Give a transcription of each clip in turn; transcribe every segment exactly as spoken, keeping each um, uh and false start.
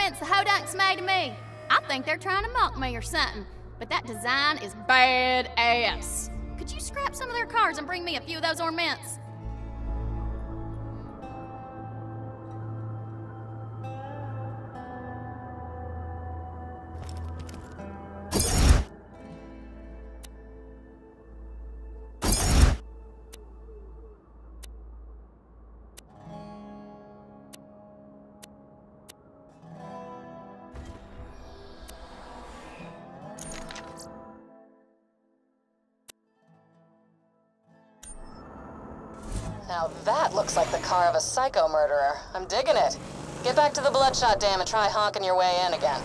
ornaments the hodunk's made of me. I think they're trying to mock me or something, but that design is bad-ass. Could you scrap some of their cars and bring me a few of those ornaments? Now that looks like the car of a psycho murderer. I'm digging it. Get back to the Bloodshot Dam and try honking your way in again.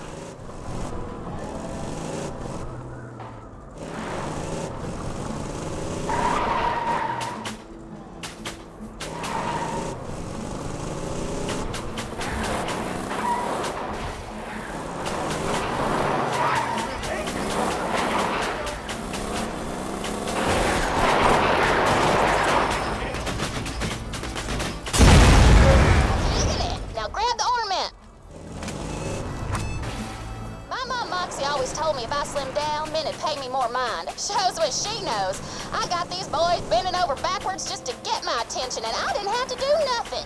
Shows what she knows. I got these boys bending over backwards just to get my attention, and I didn't have to do nothing.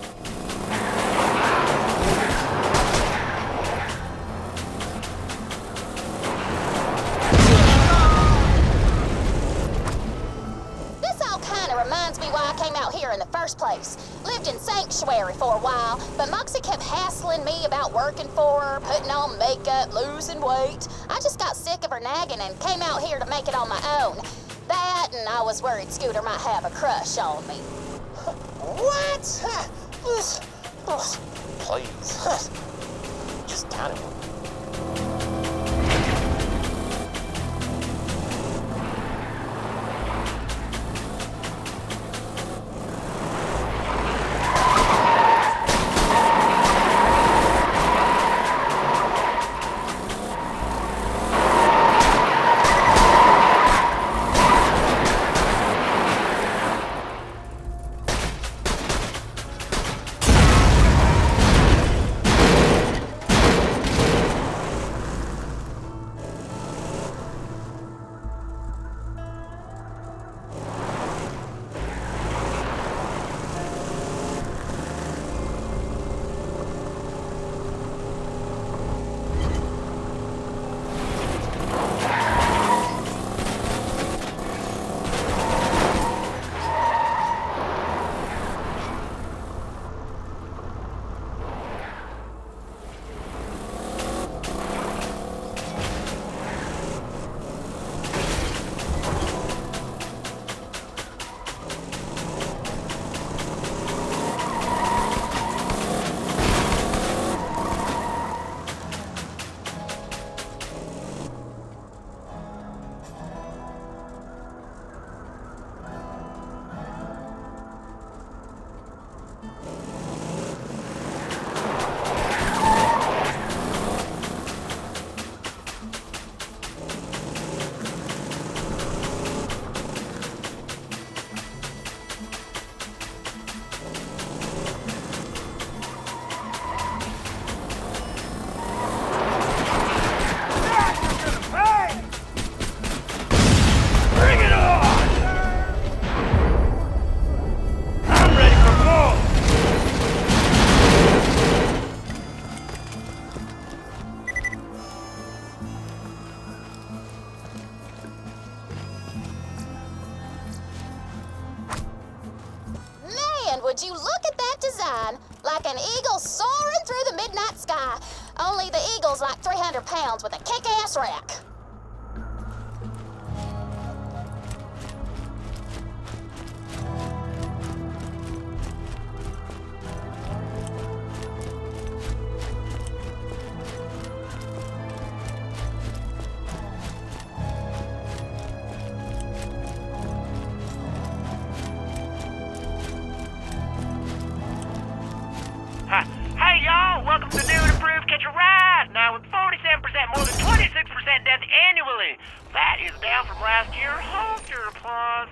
This all kind of reminds me why I came out here in the first place. Lived in Sanctuary for a while, but Moxie kept hassling me about working for her, putting on makeup, losing weight. I just got sick of her nagging and came out here to make it on my own. That, and I was worried Scooter might have a crush on me. What? Please. Just kind of. Would you look at that design? Like an eagle soaring through the midnight sky. Only the eagle's like three hundred pounds with a kick-ass rack. Hey y'all, welcome to New and Improved Catch a Ride, now with forty-seven percent more than twenty-six percent death annually. That is down from last year. Hold your applause.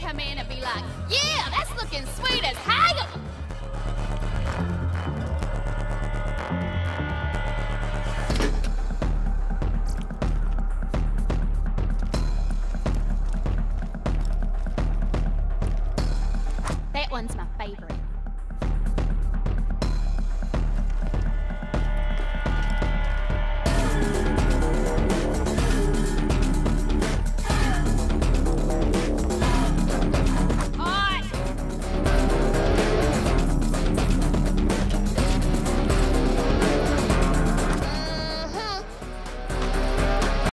come in and be like, yeah, that's looking sweet as hell.